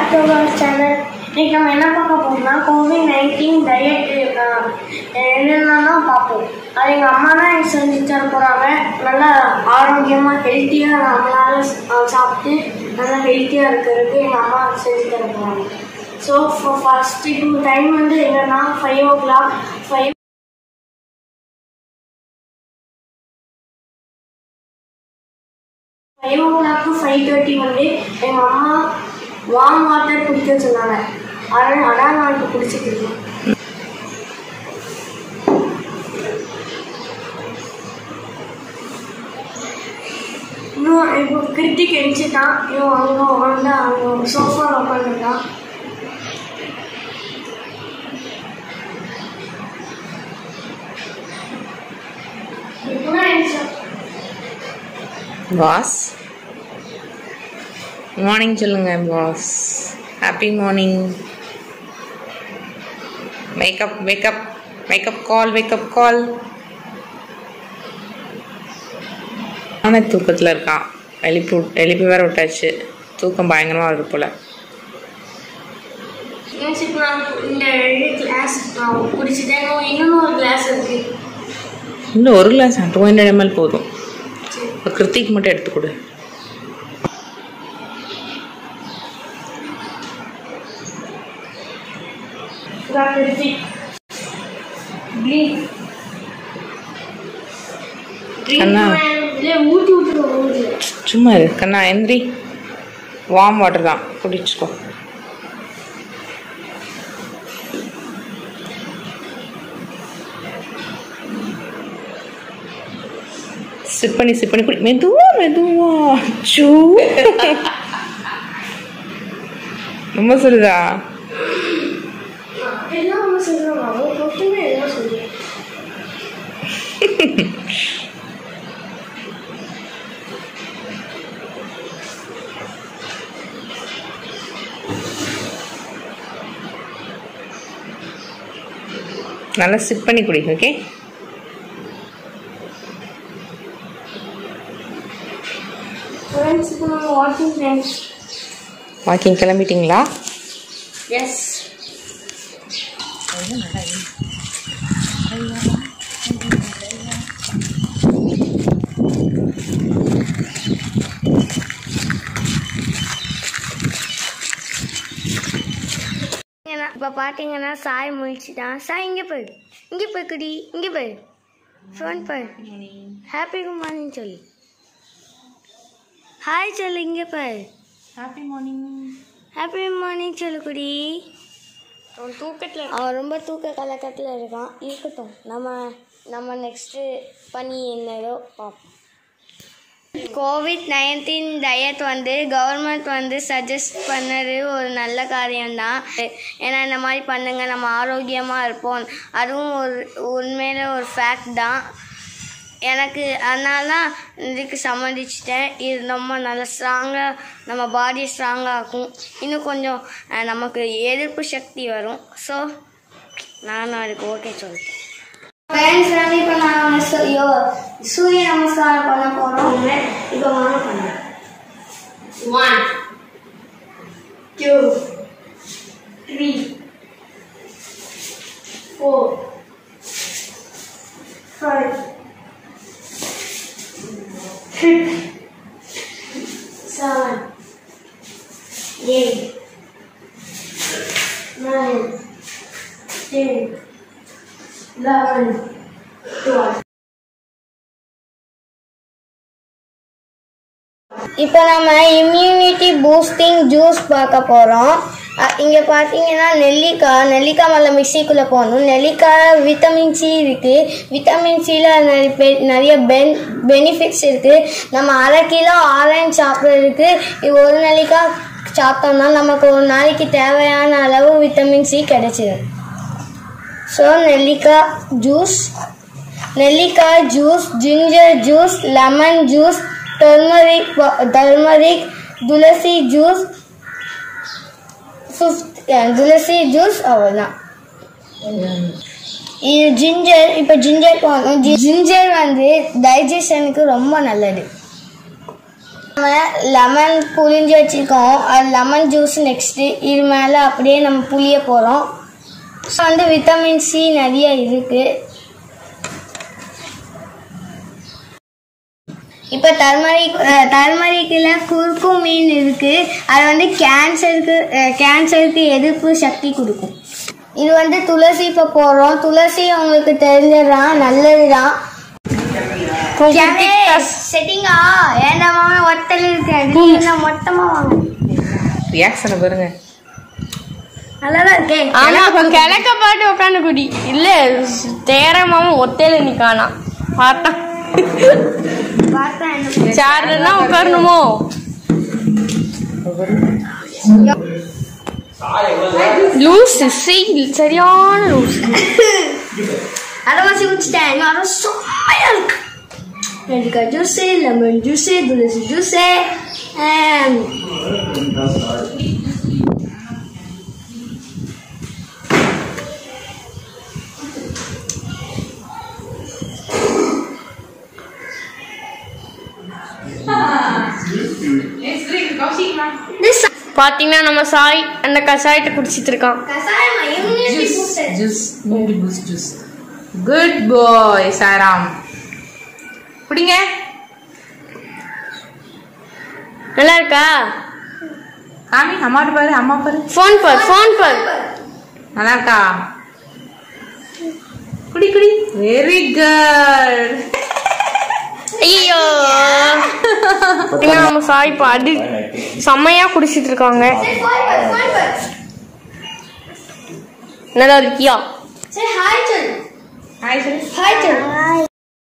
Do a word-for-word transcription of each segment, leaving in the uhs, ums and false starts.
Back to our channel. இன்னைக்கு நம்ம என்ன பார்க்க போறோம்னா கோவிட் நைன்டீன் டயட் என்னென்னலாம் பார்ப்போம். அது எங்கள் அம்மா தான் எனக்கு செஞ்சு தர போகிறாங்க. நல்லா ஆரோக்கியமாக ஹெல்த்தியாக நம்மளால சாப்பிட்டு நல்லா ஹெல்த்தியாக இருக்கிறதுக்கு எங்கள் அம்மா செஞ்சு தர போகிறாங்க. ஸோ ஃபஸ்ட்டு இப்போ டைம் வந்து என்னென்னா five o'clock five five o'clock five thirty வந்து எங்கள் அம்மா வார்ம் வாட்டர் குடிக்க சொன்னாங்க. ஆனால் அதான் நான் இப்போ குடிச்சிட்டு இருக்கேன். இன்னும் இப்போ கிருத்திக் எரிச்சுட்டான். இன்னும் அங்கே வந்து அங்கே சோஃபாவில் உட்காந்துருக்கான். இப்போதான் எரிச்சான். பாஸ் மார்னிங் சொல்லுங்க. Boss happy morning. Wake up wake up wake up call wake up call. ஆனால் தூக்கத்தில் இருக்கான். எழுப்பி எழுப்பி வேற விட்டாச்சு. தூக்கம் பயங்கரமாக வருது போல். இந்த கிளாஸ் குடிச்சுட்டேன். இன்னொன்று ஒரு கிளாஸ் இருக்கு. இன்னும் ஒரு கிளாஸ் டூ ஹண்ட்ரட் எம்எல் போதும். இப்போ கிருத்திக் மட்டும் எடுத்து கொடு. கண்ணா சும்மா இரு கண்ணா. எந்திரி. வார்ம் வாட்டர் தான் குடிச்சுக்கோ. சிப் பண்ணி சிப் பண்ணி குடி. மெதுவா மெதுவா. சூ ரொம்ப சொல்லுதா? நல்லா சிப் பண்ணி குடி. ஓகே. வாக்கிங் கிளம்பிட்டீங்களா? எஸ். இப்போ பார்த்தீங்கன்னா சாய் முழிச்சுட்டான். சாய் இங்கே போய் இங்கே போய் குடி. இங்கே போய் ஃபோன் போய் ஹாப்பி குட் மார்னிங் சொல்லு. ஹாய் சொல்லு. இங்கே போய் ஹாப்பி மார்னிங். ஹாப்பி மார்னிங் சொல்லு குடி. அவன் தூக்கத்தில் அவன் ரொம்ப தூக்க கலக்கத்தில் இருக்கான். இருக்கட்டும், நம்ம நம்ம நெக்ஸ்ட்டு பண்ணி என்னதோ பார்ப்போம். கோவிட் நைன்டீன் டயட் வந்து கவர்மெண்ட் வந்து சஜஸ்ட் பண்ணது ஒரு நல்ல காரியம்தான். ஏன்னா இந்த மாதிரி பண்ணுங்க, நம்ம ஆரோக்கியமாக இருப்போம். அதுவும் ஒரு உண்மையில ஒரு ஃபேக்ட் தான். எனக்கு அதனால தான் இதுக்கு சம்மதிச்சிட்டேன். இது ரொம்ப நல்ல ஸ்ட்ராங்காக நம்ம பாடி ஸ்ட்ராங்காக ஆக்கும். இன்னும் கொஞ்சம் நமக்கு எதிர்ப்பு சக்தி வரும். ஸோ நானும் அதுக்கு ஓகே சொல்லிட்டேன். பேரண்ட்ஸ் வந்து இப்போ நான் யோ சூரிய நமஸ்காரம் பண்ண போகிறோம். இப்போ வாங்க பண்ண. One two three four five six seven eight nine ten eleven, twelve. இப்போ நம்ம இம்யூனிட்டி பூஸ்டிங் ஜூஸ் பார்க்க போகிறோம். இங்கே பார்த்தீங்கன்னா நெல்லிக்காய் நெல்லிக்காய் மேலே மிக்சிக்குள்ளே போகணும். நெல்லிக்காய் விட்டமின் சி இருக்குது. விட்டமின் சியில் நிறைய நிறைய பென் பெனிஃபிட்ஸ் இருக்குது. நம்ம அரை கிலோ ஆரஞ்சு சாப்பிட்றதுக்கு ஒரு நெல்லிக்காய் சாப்பிட்டோம்னா நமக்கு ஒரு நாளைக்கு தேவையான அளவு விட்டமின் சி கிடைச்சிடும். ஸோ நெல்லிக்காய் ஜூஸ் நெல்லிக்காய் juice ginger juice lemon juice turmeric turmeric துளசி ஜூஸ் ஃபிஃப்த் துளசி ஜூஸ் அவ்வளோதான். இது ஜிஞ்சர். இப்போ ஜிஞ்சர் போகணும். ஜிஞ்சர் வந்து டைஜஷனுக்கு ரொம்ப நல்லது. நம்ம லெமன் புளிஞ்சு வச்சுருக்கோம். அது லெமன் ஜூஸ் நெக்ஸ்ட்டு. இது மேலே அப்படியே நம்ம புளிய போகிறோம். ஸோ வந்து விட்டமின் சி நிறைய இருக்குது. இப்போ டர்மரிக் டர்மரிக்கில் குறுக்கு மீன் இருக்குது. அது வந்து கேன்சருக்கு கேன்சருக்கு எதிர்ப்பு சக்தி கொடுக்கும். இது வந்து துளசி இப்போ போடுறோம். துளசி உங்களுக்கு தெரிஞ்சதுதான், நல்லது தான். செட்டிங்கா ஏண்டா மாமா ஒத்தல் இருக்கு மொத்தமா வாங்க. ரியாக்ஷனை பாருங்க. நல்லாதான் இருக்கேன். ஆனா அப்ப கிழக்க பாட்டு உட்காந்து குடி இல்ல தேரமாம ஒத்தையில நிக்கானா பார்த்தா சேர்னா உட்காரணுமோ? லூஸ் சரியான லூஸ். அரைவாசி குடிச்சிட்டேன். அரை செம்மையா இருக்கு. நெல்லிக்காய் ஜூஸு, லெமன் ஜூஸு, துளசி ஜூஸு. பாத்தீங்கன்னா நம்ம சாய் அந்த கஷாயத்தை குடிச்சிட்டு இருக்கான். குட் பாய் சாராம். குடிங்க. நல்லா இருக்கா? காமி அம்மாட்ட பாரு, அம்மா பாரு. ஃபோன் பார், ஃபோன் பார். நல்லா இருக்கா? குடி குடி. Very good. ஐயோ நம்ம சாய் பாடி செம்மையா குடிச்சிட்டு இருக்காங்க. நல்லா இருக்கியா? ஹாய் சொல்லு. ஹாய் சொல்லு. ஹாய் சொல்லு.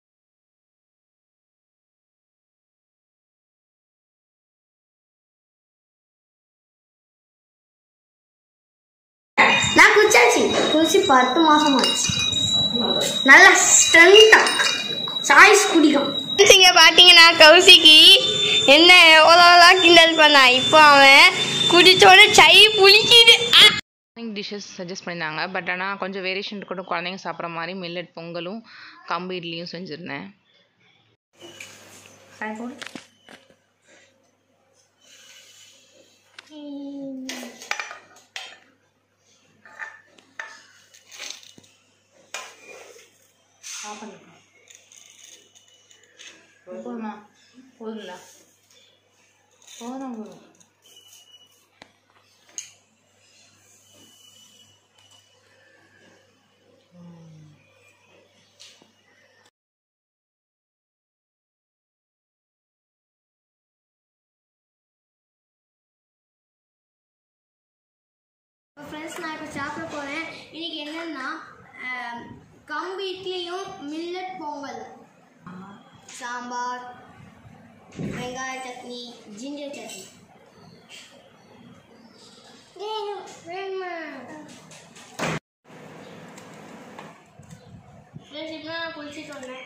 நான் குடிச்சாச்சு. குடிச்சு பத்து மாசம் ஆச்சு. நல்லா ஸ்ட்ரென்த்தா சாய்ஸ் குடிக்கும். இங்க பாத்தீங்கன்னா கௌசிக்கு என்ன எவ்வளோ கிண்டல் பண்ணா. இப்போ அவன் குடிச்சோட சை புளிக்குது. டிஷ்ஷஸ் சஜஸ்ட் பண்ணியிருந்தாங்க. பட் ஆனால் கொஞ்சம் வேரியேஷன் கூட குழந்தைங்க சாப்பிட்ற மாதிரி மில்லட் பொங்கலும் கம்பு இட்லியும் செஞ்சுருந்தேன். போதுமா? போதுங்களா? போதும் போதும். ஃப்ரெண்ட்ஸ், நான் இப்போ சாப்பிட போகிறேன். இன்னைக்கு என்னன்னா கம்பு இட்லியும் மில்லட் பொங்கல், சாம்பார், வெங்காய சட்னி, ஜிஞ்சர் சட்னி. வேணுமா? ஃப்ரெண்ட்ஸ், இப்போ நான் குளிச்சுட்டு வந்தேன்.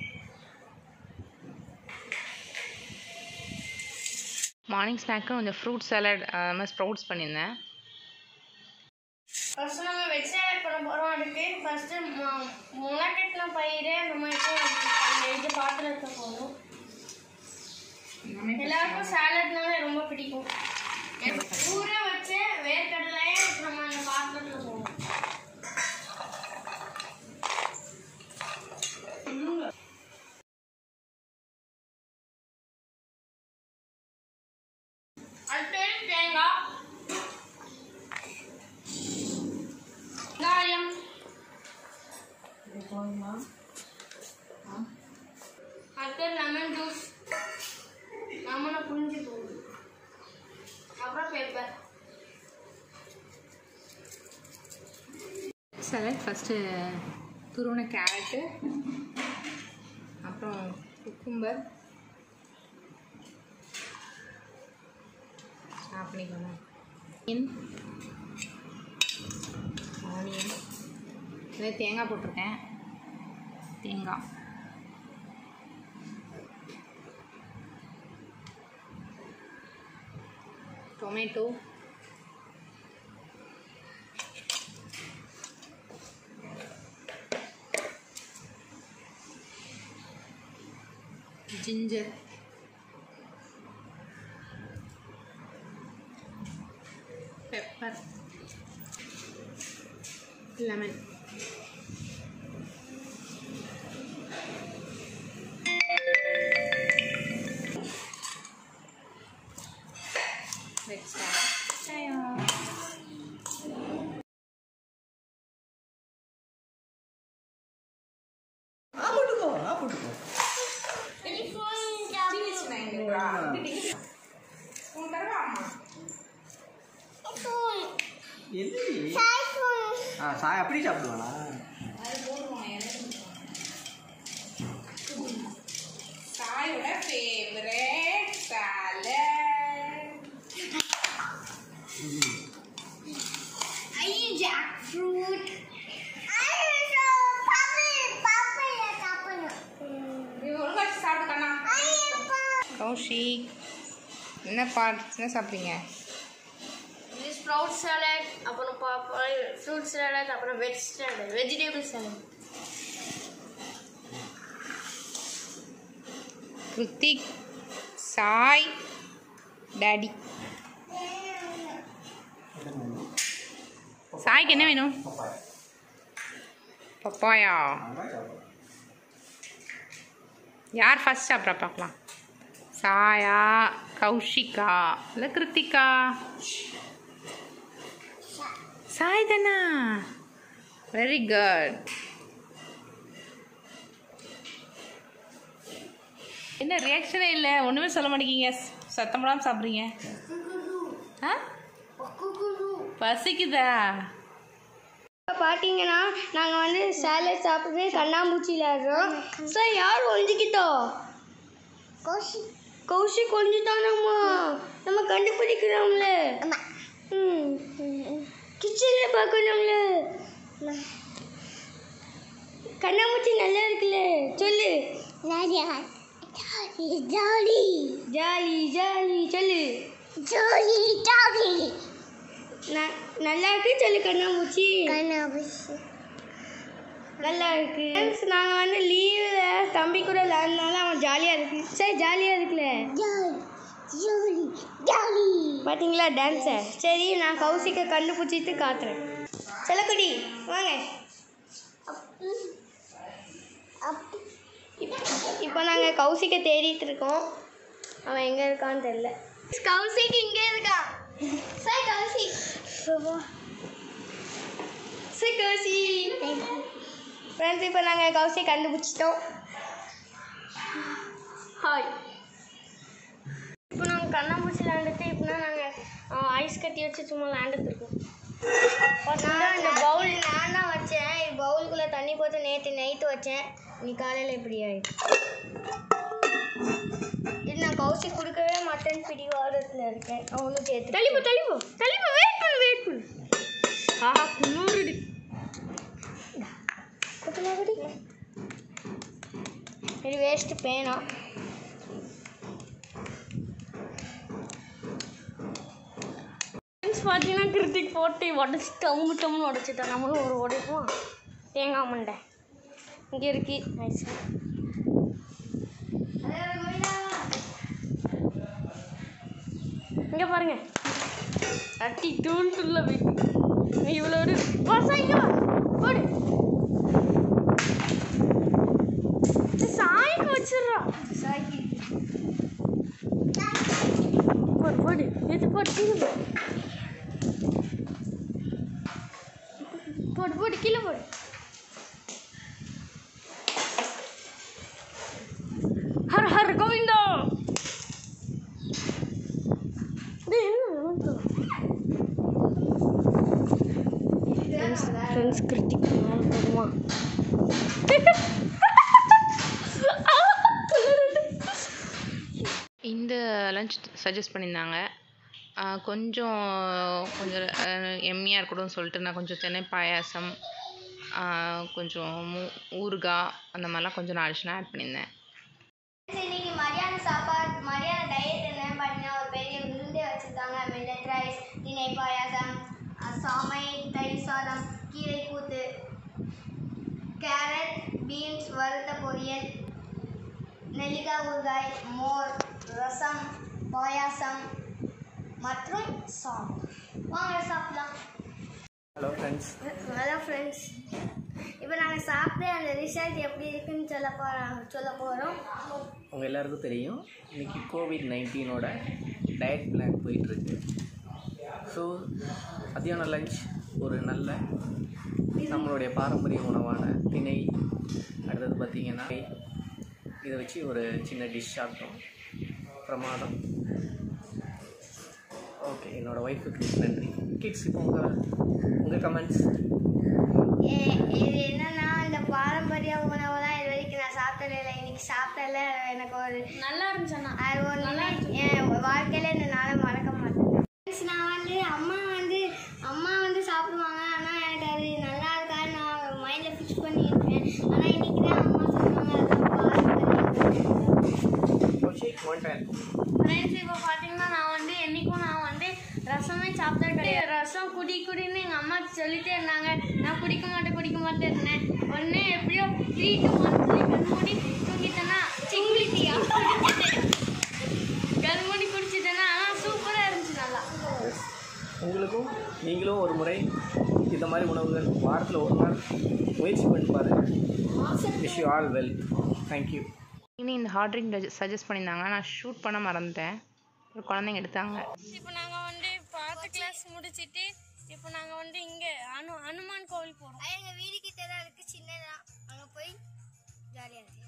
மார்னிங் ஸ்நாக்கு கொஞ்சம் ஃப்ரூட் சாலட் அது மாதிரி ஸ்ப்ரவுட்ஸ் பண்ணியிருந்தேன். ஃபர்ஸ்ட் நம்ம வெஜ் சாலட் பண்ண போகிறோம். அதுக்கு ஃபர்ஸ்ட்டு முளைக்கட்டின பயிர் அந்த மாதிரி இது பாத்திரத்தை போகணும். எல்லாருக்கும் சாலட்னாலே ரொம்ப பிடிக்கும். ஊற வச்ச வேர்க்கடலையே நம்ம அந்த பாத்திரத்தில் போகணும். அடுத்து தேங்காய், வெங்காயம், அடுத்து லெமன் ஜூஸ், லெமனை புரிஞ்சு போகுது, அப்புறம் பேப்பர். சாலட் ஃபஸ்ட்டு துருவன கேரட்டு, அப்புறம் குக்கும்பர் ஸ்டாப் பண்ணிக்கணும். ஆனியன், இதே தேங்காய் போட்டிருக்கேன். தேங்காய், டொமேட்டோ, ஜிஞ்சர், லெமன் சாய் அப்படி சாப்பிடுவானா? சாயோட ஃபேவரட் சாலட். ஐ ஜாக் ஃப்ரூட். கௌஷிக் என்ன பாட் என்ன சாப்பிட்றீங்க? இது ஸ்ப்ரவுட் சாலட், அப்புறம் ஃப்ரூட் சாலட், அப்புறம் veg salad, vegetable salad. Kiruthik, Sai, daddy. சாய்க்கு என்ன வேணும்? பப்பாயா. யார் ஃபர்ஸ்ட் சாப்பிட்றா பார்க்கலாம்? சாயா, கௌஷிகா இல்லை கிருத்திகா? சாய் தானா? Very good. என்ன ரியாக்ஷனே இல்லை, ஒன்றுமே சொல்ல மாட்டேங்கிங்க, சத்தமெல்லாம் சாப்பிட்றீங்க. ஆ பசிக்குதா? இப்போ பார்த்தீங்கன்னா நாங்கள் வந்து சாலட் சாப்பிட்டு கண்ணாமூச்சி விளையாடுறோம். சார் யார் ஒழிஞ்சிக்கிட்டோம்? கௌஷிக் கௌஷிக் ஒழிஞ்சிட்டானம்மா. நம்ம கண்டுபிடிக்கிறோம்ல. ம் கிச்சனில் பார்க்கணும்ல. கண்ணாமூச்சி நல்லா இருக்குல்ல, சொல்லு. ஜாலி ஜாலி ஜாலி சொல்லு. ஜாலி ஜாலி நல்லா இருக்கு சொல்லு. கண்ணாமூச்சி கண்ணாமூச்சி நல்லா இருக்கு. நாங்கள் வந்து லீவில் தம்பி கூட விளையாடுனால அவன் ஜாலியாக இருக்கு. சரி ஜாலியாக இருக்குல்ல. ஜாலி ஜாலி பார்த்தீங்களா டான்ஸை? சரி நான் கௌசிக்கை கண்டுபிடிச்சிட்டு காட்டுறேன். செல்லக்குடி வாங்க. இப்போ நாங்கள் கௌசிக்கை தேடிட்டு இருக்கோம். அவன் எங்கே இருக்கான்னு தெரியல. கௌசிக் இங்கே இருக்கான். Sir Kaushik sir Kaushik friends, இப்போ நாங்கள் கௌசிக் கண்டுபிடிச்சிட்டோம். ஹாய். இப்போ நாங்கள் கண்ணாமூச்சி விளையாண்டுட்டு இப்போனா நாங்கள் ஐஸ் கட்டி வச்சு சும்மா விளையாண்டுருக்கோம். நான் இந்த பவுல் நான் தான் வச்சேன். பவுலுக்குள்ளே தண்ணி போட்டு நேற்று நைட்டு வச்சேன். இன்னைக்கு காலையில் இப்படி ஆயிடுச்சு. இது நான் கௌசிக் கொடுக்கவே மாட்டேன்னு பிடிவாதத்தில் இருக்கேன். அவனும் சேர்த்து தள்ளிப்போ தள்ளிப்போ தள்ளிப்போ வெயிட் பண்ணு வெயிட் பண்ணு. ஆஹா குன்னூறுடி குன்னூறுடி. இது வேஸ்ட்டு பேனா. பார்த்தீங்கன்னா கிருத்திக் போட்டு உடச்சி டம்மு டம்னு உடச்சிட்டேன். நம்மளும் ஒரு உடைப்போம். தேங்காய் மண்டை இங்கே இருக்கு. நைஸ். இங்கே பாருங்க, அட்டி தூண்டுள்ள வீட்டு இவ்வளோ ஒரு பசா. இங்கே போடு. சாய்க்கு வச்சிடுறோம். சாய்க்கு போடு போடு இது போட்டு கீழே போடு. போடு போடு கீழே போடு. ஹர் ஹர் கோவிந்தா. ஃப்ரெண்ட்ஸ் கிருத்திக் போடுமா? இந்த லஞ்ச் சஜஸ்ட் பண்ணியிருந்தாங்க. கொஞ்சம் கொஞ்சம் எம்மியாக இருக்கணும்னு சொல்லிட்டு நான் கொஞ்சம் தென்னை பாயாசம், கொஞ்சம் ஊறுகாய் அந்த மாதிரிலாம் கொஞ்சம் நான் அடிஷனாக ஆட் பண்ணியிருந்தேன். இன்னைக்கு மதியான சாப்பாடு மதியான டயட் என்ன பார்த்தீங்கன்னா ஒரு பெரிய விருந்தே வச்சுருக்காங்க. மில்லட் ரைஸ், திணை பாயாசம், சாமை, தயிர் சாதம், கீரை கூத்து, கேரட் பீன்ஸ் வறுத்த பொரியல், நெல்லிக்காய் ஊறுகாய், மோர், ரசம், பாயாசம் மற்றும் சாம்பார். வாங்க சாப்பிடலாம். Hello friends. Hello friends. இப்போ நாங்கள் சாப்பிட்டு அந்த ரிசல்ட் எப்படி இருக்குன்னு சொல்ல போகிறோம் சொல்ல போகிறோம் உங்கள் எல்லாருக்கும் தெரியும் இன்றைக்கி கோவிட் நைன்டீனோட டயட் பிளான் போயிட்டுருக்கு. ஸோ மத்தியான லஞ்ச் ஒரு நல்ல நம்மளுடைய பாரம்பரிய உணவான திணை, அடுத்தது பார்த்திங்கன்னா இதை வச்சு ஒரு சின்ன டிஷ் சாப்பிட்டோம். பிரமாதம். ஓகே, என்னோடய ஒய்ஃபுக்கு நன்றி. கிட்ஸ், இப்போ உங்கள் உங்கள் கமெண்ட்ஸ். இது என்னன்னா இந்த பாரம்பரிய உணவு தான் இது வரைக்கும் நான் சாப்பிட்டதே இல்லை. இன்னைக்கு சாப்பிட்டல எனக்கு ஒரு நல்லா இருந்துச்சுன்னா அது ஒரு நல்லா என் வாழ்க்கையில இந்த நாளை மறக்க மாட்டேன். நான் வந்து அம்மா வந்து அம்மா வந்து சாப்பிடுவாங்க, ஆனால் எனக்கு அது நல்லா இருக்காது நான் மைண்டில் ஃபிக்ஸ் பண்ணியிருக்கேன். ஆனால் இன்னைக்கு தான் அம்மா சொன்னாங்க ஃப்ரெண்ட்ஸ். இப்போ பார்த்தீங்கன்னா நான் வந்து என்றைக்கும் நான் வந்து ரசமே சாப்பிட்டா கிடையாது. ரசம் குடி குடின்னு எங்கள் அம்மா சொல்லிட்டே இருந்தாங்க. நான் குடிக்க மாட்டேன் குடிக்க மாட்டேன் இருந்தேன். உடனே எப்படியோ த்ரீ டூ மந்த்லி கண்மூடி தூங்கிட்டேன்னா சிங்கிலிட்டியா கண்மூடி குடிச்சிட்டேன்னா ஆனால் சூப்பராக இருந்துச்சு நல்லா. உங்களுக்கும் நீங்களும் ஒரு முறை இந்த மாதிரி உணவுகள் வாரத்தில் ஒரு நாள் முயற்சி பண்ணி பாருங்கள். Wish you all well. Thank you. இன்னும் இந்த ஹாட் ட்ரிங்க் சஜஸ்ட் பண்ணியிருந்தாங்க. நான் ஷூட் பண்ண மறந்துட்டேன். ஒரு குழந்தைங்க எடுத்தாங்க. இப்போ நாங்கள் வந்து பாத்து கிளாஸ் முடிச்சுட்டு இப்போ நாங்கள் வந்து இங்கே அனு அனுமான் கோவில் போகிறோம். எங்கள் வீடு கிட்ட தான் இருக்குது, சின்னதாக. அங்கே போய் ஜாலியாக இருக்கு.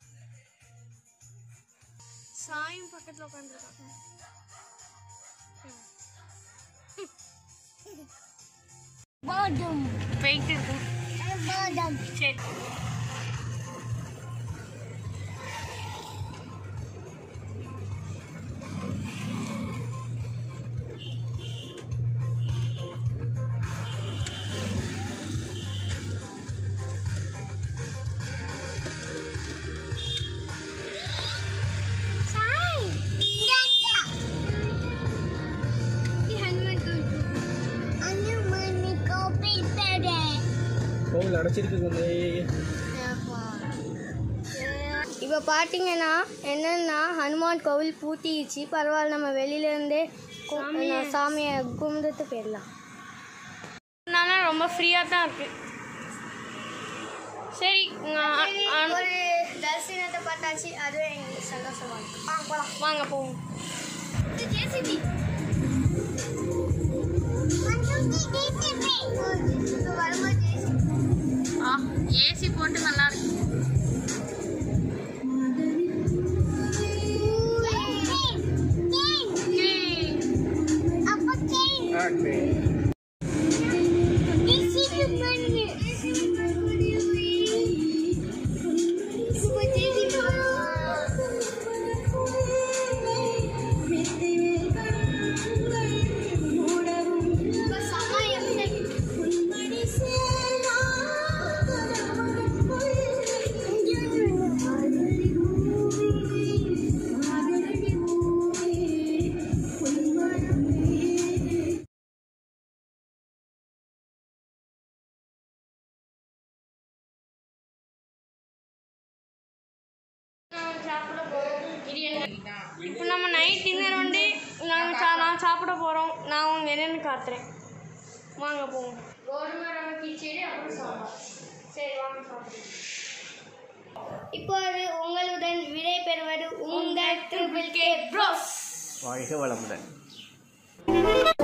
சாயும் பக்கத்தில் உட்காந்துருக்காங்க. பாடம் போயிட்டு இருக்கும். பாடம் சரி. கோவில் அடைச்சிருக்கு. இப்போ பார்த்தீங்கன்னா என்னன்னா ஹனுமான் கோவில் பூட்டிடுச்சு. பரவாயில்ல, நம்ம வெளியிலேருந்தே சாமியை கும்பிட்டு போயிடலாம். அதனால ரொம்ப ஃப்ரீயாக தான் இருக்கு. சரி, ஒரு தரிசனத்தை பார்த்தாச்சு, அதுவே எங்களுக்கு சந்தோஷமா இருக்கு. வாங்க போகலாம். வாங்க போவோம். ஜேசிபி ஆ ஏசி போட்டு நல்லா இருக்கு. இப்போ நம்ம நைட் டின்னர் வந்து நாங்கள் சா நான் சாப்பிட போகிறோம். நான் அவங்க என்னென்னு காத்துறேன். வாங்க போவோம். கோதுமை ரவை கிச்சடி அப்புறம் சாம்பார். சரி வாங்க சாப்பிடுவோம். இப்போது உங்களுடன் விடை பெறுவது உங்கள் ட்ரிபிள் கே ப்ரோஸ். வாழ்க வளமுடன்.